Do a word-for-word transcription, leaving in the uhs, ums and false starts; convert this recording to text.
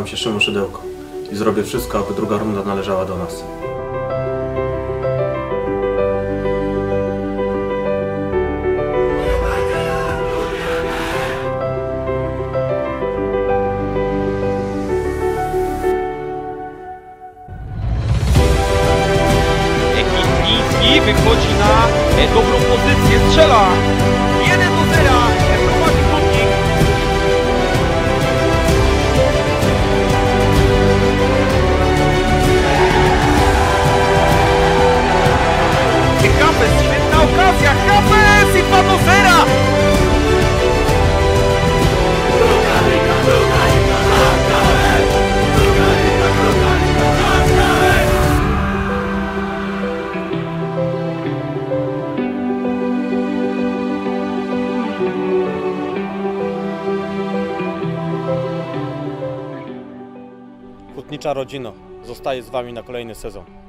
nazywam się Szymon Szydełko i zrobię wszystko, aby druga runda należała do nas. Ekipnicki wychodzi na e, dobrą pozycję, strzela! jeden do zera, prowadzi Górnik. Kapes, świetna okazja, Kapes i dwa do zera! Hutnicza rodzino, zostaję z wami na kolejny sezon.